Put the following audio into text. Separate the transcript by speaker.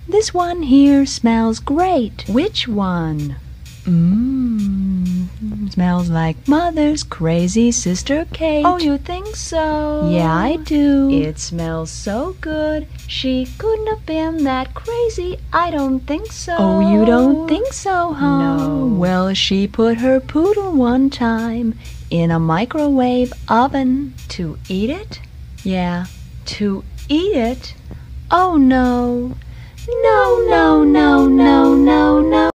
Speaker 1: This one here smells great. Which one? Smells like Mother's crazy sister Kate. Oh, you think so? Yeah, I do. It smells so good. She couldn't have been that crazy. I don't think so. Oh, you don't think so, huh? No. Well, she put her poodle one time in a microwave oven. To eat it? Yeah, to eat it? Oh, no. No, no, no, no, no, no.